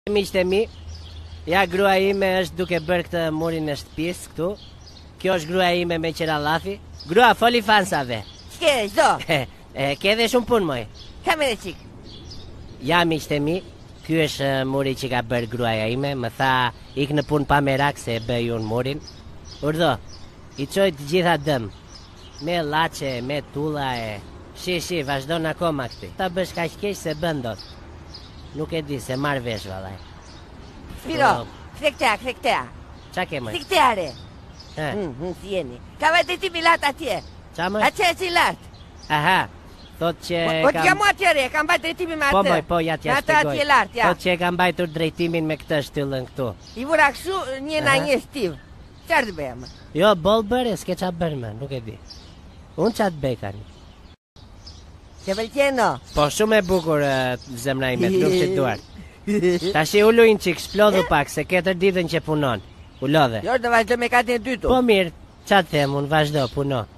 Miqtë e mi, ja grua ime është duke bërë këtë murin e shtëpisë këtu. Kjo është grua ime me qera lafi. Grua, foli fansave. Ç'ke, zdo? Ke dhe shumë punë, moj. Kam edhe qik. Ja, miqtë e mi, ky është muri që ka bërë gruaja ime. Më tha, ik në punë pa merak se e bëj unë murin. Urdhë, i qoj të gjitha dëm. Me laçe, me tulla e... Shi, vazhdo në akoma këti. Ta bësh kaq keq se bëndot. Nuk e di se marr vesh vallaj. Spiro, kthek tea. Qa ke, moj? Si kteare. Si jeni. Ka vajtëtimi lart atje. Qa, moj? Atje si lart. Aha, thot që... Po t'jam atjere, kam bajt drejtimin me atë. Po, moj, po, ja t'ja shpegoj. Atë atje lart, ja. Thot që e kam bajtur drejtimin me këtë shtyllën këtu. I vura kështu një stiv. Qarë të bëjmë? Jo, bol bërë, s'ke qa bërë me, nuk e di. Unë qa të bëj kani. Që pëlqeno? Po shumë e bukur zemra ime, të nuk që duart. Ta shi u lujnë që eksplodhu pak, se 4 ditën që punon. U lodhe. Jo, të vazhdo me katën e dytu. Po mirë, qa të them, unë vazhdo, puno.